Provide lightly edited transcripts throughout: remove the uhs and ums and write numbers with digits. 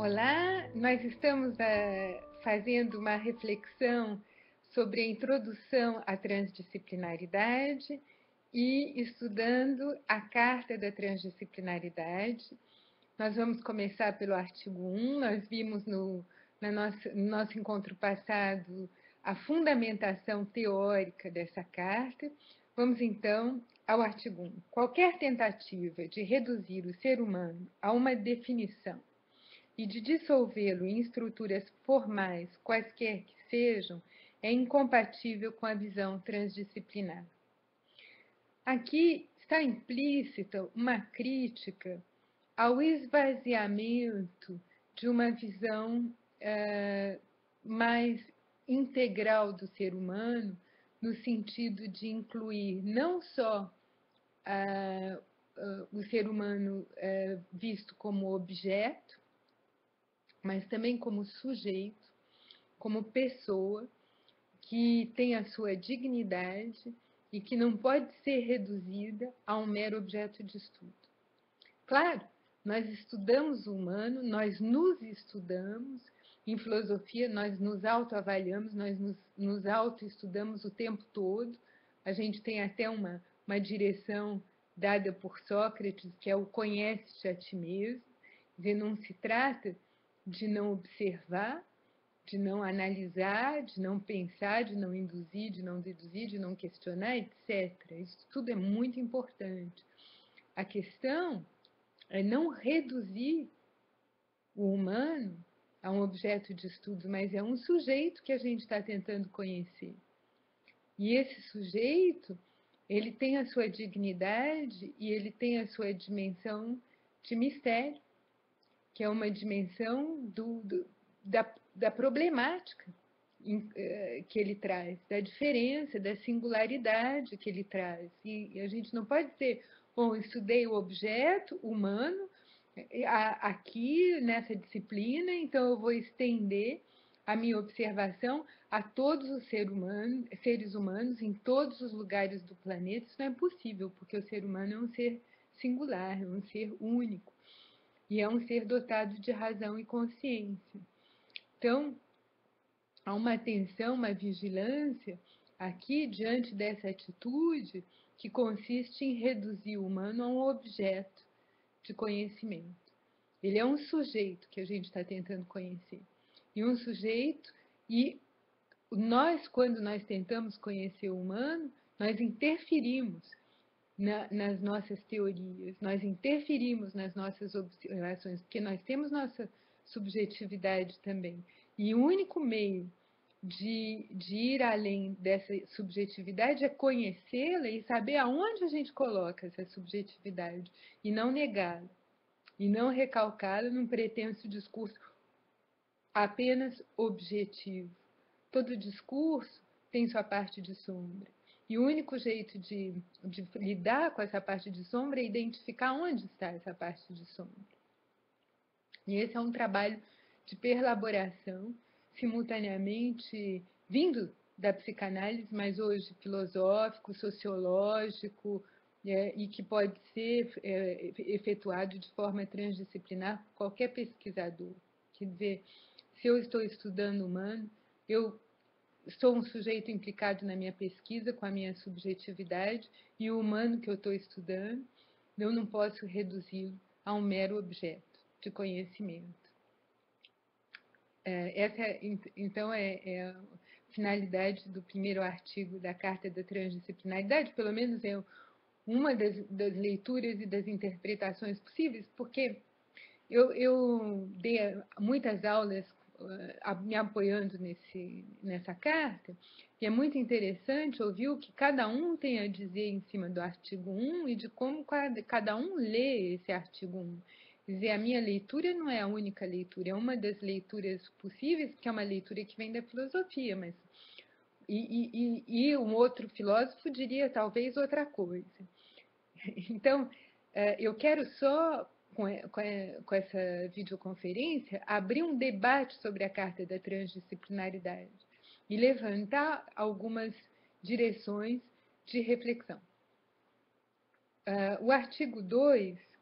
Olá, nós estamos fazendo uma reflexão sobre a introdução à transdisciplinaridade e estudando a Carta da Transdisciplinaridade. Nós vamos começar pelo artigo 1, nós vimos no nosso encontro passado a fundamentação teórica dessa carta. Vamos então ao artigo 1. Qualquer tentativa de reduzir o ser humano a uma definição e de dissolvê-lo em estruturas formais, quaisquer que sejam, é incompatível com a visão transdisciplinar. Aqui está implícita uma crítica ao esvaziamento de uma visão mais integral do ser humano, no sentido de incluir não só o ser humano visto como objeto, mas também como sujeito, como pessoa que tem a sua dignidade e que não pode ser reduzida a um mero objeto de estudo. Claro, nós estudamos o humano, nós nos estudamos, em filosofia nós nos autoavaliamos, nós nos autoestudamos o tempo todo, a gente tem até uma direção dada por Sócrates, que é o conhece-te a ti mesmo, quer dizer, não se trata de não observar, de não analisar, de não pensar, de não induzir, de não deduzir, de não questionar, etc. Isso tudo é muito importante. A questão é não reduzir o humano a um objeto de estudo, mas é um sujeito que a gente está tentando conhecer. E esse sujeito, ele tem a sua dignidade e ele tem a sua dimensão de mistério, que é uma dimensão da problemática que ele traz, da diferença, da singularidade que ele traz. E a gente não pode dizer, bom, estudei o objeto humano aqui nessa disciplina, então eu vou estender a minha observação a todos os seres humanos em todos os lugares do planeta. Isso não é possível, porque o ser humano é um ser singular, é um ser único. E é um ser dotado de razão e consciência. Então, há uma atenção, uma vigilância aqui diante dessa atitude que consiste em reduzir o humano a um objeto de conhecimento. Ele é um sujeito que a gente está tentando conhecer. E um sujeito, e nós, quando nós tentamos conhecer o humano, nós interferimos nas nossas teorias, nós interferimos nas nossas observações, porque nós temos nossa subjetividade também. E o único meio de ir além dessa subjetividade é conhecê-la e saber aonde a gente coloca essa subjetividade, e não negá-la, e não recalcá-la num pretenso discurso apenas objetivo. Todo discurso tem sua parte de sombra. E o único jeito de lidar com essa parte de sombra é identificar onde está essa parte de sombra. E esse é um trabalho de perlaboração, simultaneamente vindo da psicanálise, mas hoje filosófico, sociológico, e que pode ser efetuado de forma transdisciplinar por qualquer pesquisador. Quer dizer, se eu estou estudando humano, eu sou um sujeito implicado na minha pesquisa, com a minha subjetividade, e o humano que eu estou estudando, eu não posso reduzi-lo a um mero objeto de conhecimento. Essa, então, é a finalidade do primeiro artigo da Carta da Transdisciplinaridade, pelo menos é uma das leituras e das interpretações possíveis, porque eu dei muitas aulas me apoiando nessa carta, e é muito interessante ouvir o que cada um tem a dizer em cima do artigo 1 e de como cada um lê esse artigo 1. Quer dizer, a minha leitura não é a única leitura, é uma das leituras possíveis, que é uma leitura que vem da filosofia, mas e um outro filósofo diria talvez outra coisa. Então, eu quero só com essa videoconferência, abrir um debate sobre a Carta da Transdisciplinaridade e levantar algumas direções de reflexão. O artigo 2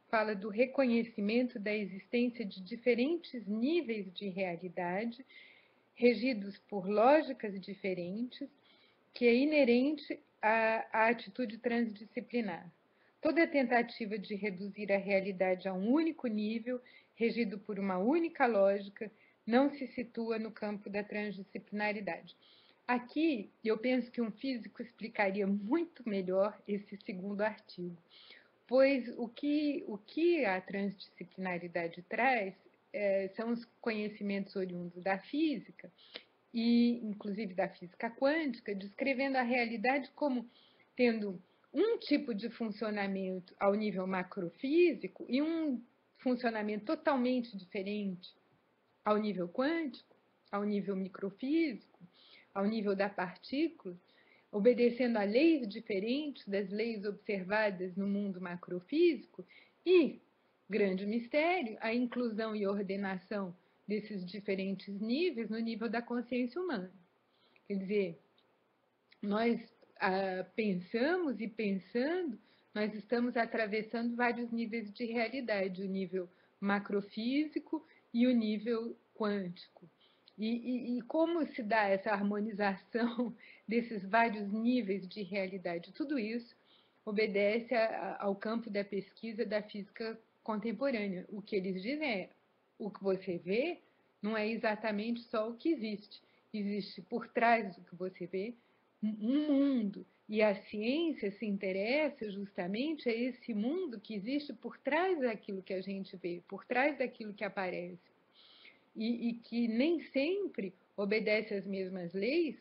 fala do reconhecimento da existência de diferentes níveis de realidade, regidos por lógicas diferentes, que é inerente à atitude transdisciplinar. Toda tentativa de reduzir a realidade a um único nível, regido por uma única lógica, não se situa no campo da transdisciplinaridade. Aqui, eu penso que um físico explicaria muito melhor esse segundo artigo, pois o que a transdisciplinaridade traz são os conhecimentos oriundos da física, e inclusive da física quântica, descrevendo a realidade como tendo um tipo de funcionamento ao nível macrofísico e um funcionamento totalmente diferente ao nível quântico, ao nível microfísico, ao nível da partícula, obedecendo a leis diferentes das leis observadas no mundo macrofísico e, grande mistério, a inclusão e ordenação desses diferentes níveis no nível da consciência humana. Quer dizer, nós pensamos e pensando, nós estamos atravessando vários níveis de realidade, o nível macrofísico e o nível quântico. E como se dá essa harmonização desses vários níveis de realidade? Tudo isso obedece ao campo da pesquisa da física contemporânea. O que eles dizem é: o que você vê não é exatamente só o que existe. Existe por trás do que você vê um mundo. E a ciência se interessa justamente a esse mundo que existe por trás daquilo que a gente vê, por trás daquilo que aparece. E que nem sempre obedece às mesmas leis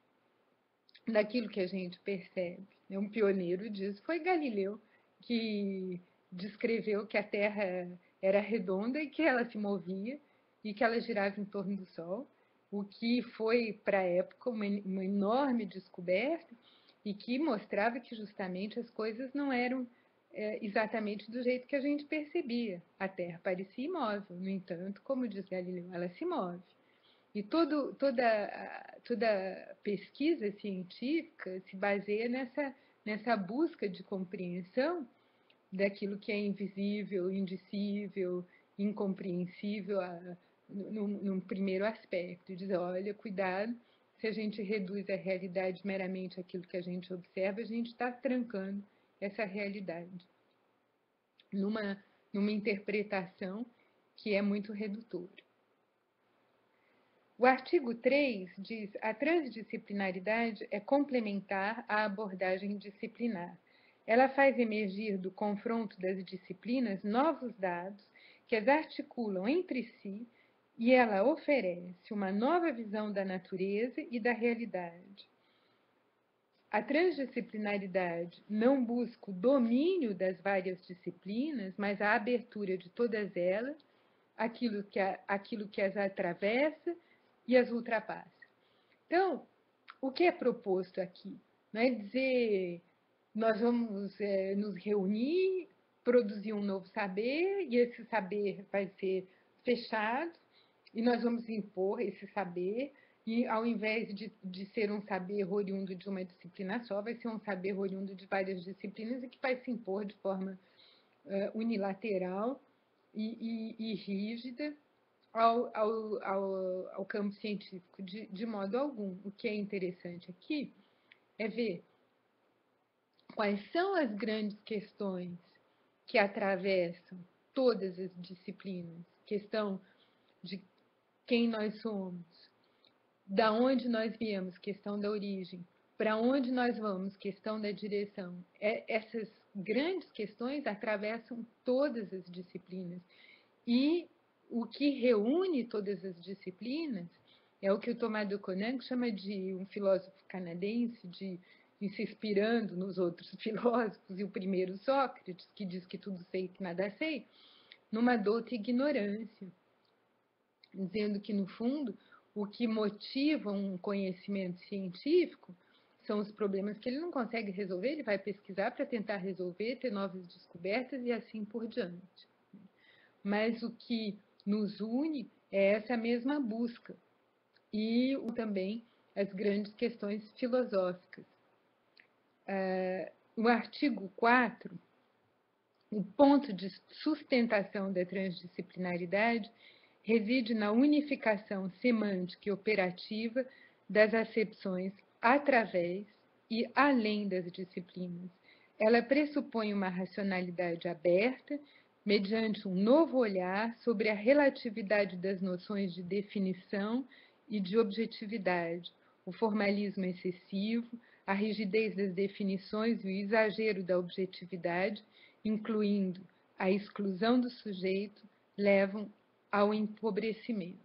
daquilo que a gente percebe. Um pioneiro disso foi Galileu, que descreveu que a Terra era redonda e que ela se movia e que ela girava em torno do Sol, o que foi, para a época, uma enorme descoberta e que mostrava que justamente as coisas não eram exatamente do jeito que a gente percebia. A Terra parecia imóvel, no entanto, como diz Galileu, ela se move. E toda pesquisa científica se baseia nessa busca de compreensão daquilo que é invisível, indicível, incompreensível num primeiro aspecto. Dizer, olha, cuidado, se a gente reduz a realidade meramente àquilo que a gente observa, a gente está trancando essa realidade numa interpretação que é muito redutora. O artigo 3 diz: a transdisciplinaridade é complementar à abordagem disciplinar. Ela faz emergir do confronto das disciplinas novos dados que as articulam entre si e ela oferece uma nova visão da natureza e da realidade. A transdisciplinaridade não busca o domínio das várias disciplinas, mas a abertura de todas elas, aquilo que as atravessa e as ultrapassa. Então, o que é proposto aqui? Não é dizer, nós vamos nos reunir, produzir um novo saber, e esse saber vai ser fechado, e nós vamos impor esse saber, e ao invés de ser um saber oriundo de uma disciplina só, vai ser um saber oriundo de várias disciplinas e que vai se impor de forma unilateral e rígida ao campo científico de modo algum. O que é interessante aqui é ver quais são as grandes questões que atravessam todas as disciplinas. Questão de quem nós somos, da onde nós viemos, questão da origem, para onde nós vamos, questão da direção. Essas grandes questões atravessam todas as disciplinas. E o que reúne todas as disciplinas é o que o Thomas de Conan chama de, um filósofo canadense, de se inspirando nos outros filósofos, e o primeiro Sócrates, que diz que tudo sei e que nada sei, numa douta ignorância, dizendo que, no fundo, o que motiva um conhecimento científico são os problemas que ele não consegue resolver, ele vai pesquisar para tentar resolver, ter novas descobertas e assim por diante. Mas o que nos une é essa mesma busca e também as grandes questões filosóficas. O artigo 4 O ponto de sustentação da transdisciplinaridade reside na unificação semântica e operativa das acepções através e além das disciplinas. Ela pressupõe uma racionalidade aberta, mediante um novo olhar sobre a relatividade das noções de definição e de objetividade, o formalismo excessivo, a rigidez das definições e o exagero da objetividade, incluindo a exclusão do sujeito, levam ao empobrecimento.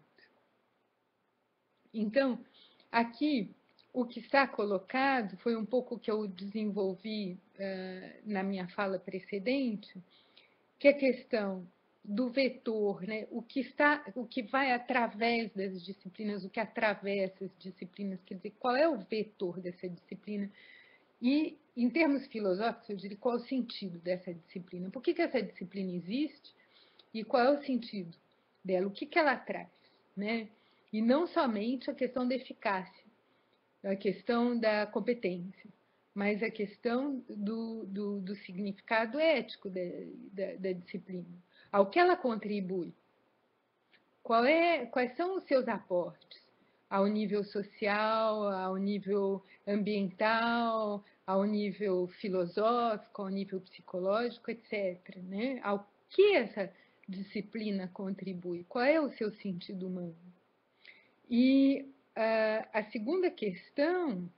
Então, aqui, o que está colocado foi um pouco o que eu desenvolvi na minha fala precedente, que é a questão do vetor, né? o que vai através das disciplinas, o que atravessa as disciplinas, quer dizer, qual é o vetor dessa disciplina? E, em termos filosóficos, eu diria qual é o sentido dessa disciplina. Por que essa disciplina existe e qual é o sentido dela? O que ela traz? Né? E não somente a questão da eficácia, a questão da competência, mas a questão do significado ético da disciplina. Ao que ela contribui? Quais são os seus aportes? Ao nível social, ao nível ambiental, ao nível filosófico, ao nível psicológico, etc. Né? Ao que essa disciplina contribui? Qual é o seu sentido humano? E a segunda questão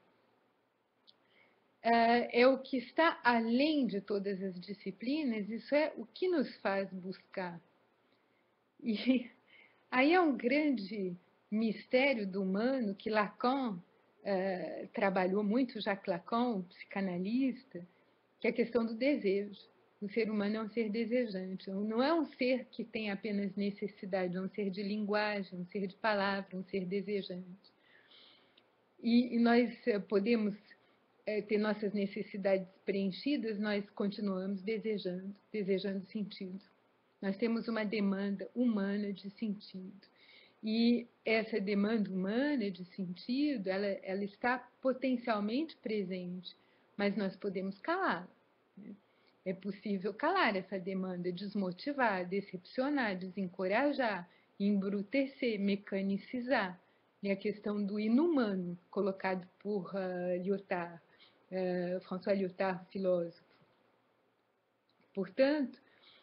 é o que está além de todas as disciplinas, isso é o que nos faz buscar. E aí é um grande mistério do humano que Lacan trabalhou muito, Jacques Lacan, o psicanalista, que é a questão do desejo. O ser humano é um ser desejante, não é um ser que tem apenas necessidade, é um ser de linguagem, um ser de palavra, um ser desejante. E nós podemos ter nossas necessidades preenchidas, nós continuamos desejando sentido. Nós temos uma demanda humana de sentido. E essa demanda humana de sentido, ela está potencialmente presente, mas nós podemos calá-la. Né? É possível calar essa demanda, desmotivar, decepcionar, desencorajar, embrutecer, mecanicizar. E a questão do inumano, colocado por Lyotard, François Lyotard, filósofo. Portanto,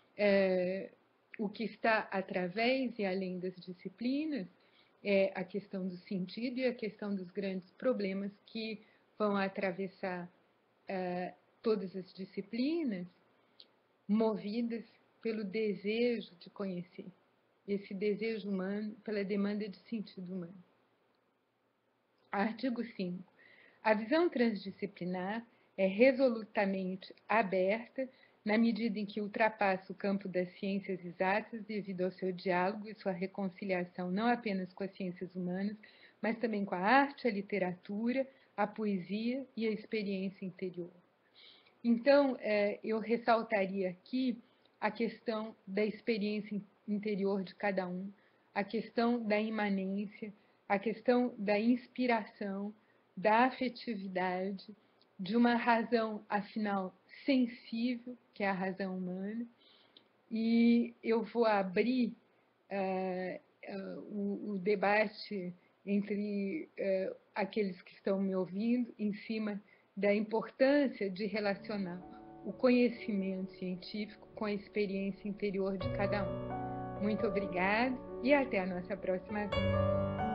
o que está através e além das disciplinas é a questão do sentido e a questão dos grandes problemas que vão atravessar todas as disciplinas, movidas pelo desejo de conhecer, esse desejo humano, pela demanda de sentido humano. Artigo 5. A visão transdisciplinar é resolutamente aberta na medida em que ultrapassa o campo das ciências exatas devido ao seu diálogo e sua reconciliação não apenas com as ciências humanas, mas também com a arte, a literatura, a poesia e a experiência interior. Então, eu ressaltaria aqui a questão da experiência interior de cada um, a questão da imanência, a questão da inspiração, da afetividade, de uma razão, afinal, sensível, que é a razão humana. E eu vou abrir o debate entre aqueles que estão me ouvindo em cima da importância de relacionar o conhecimento científico com a experiência interior de cada um. Muito obrigada e até a nossa próxima vez.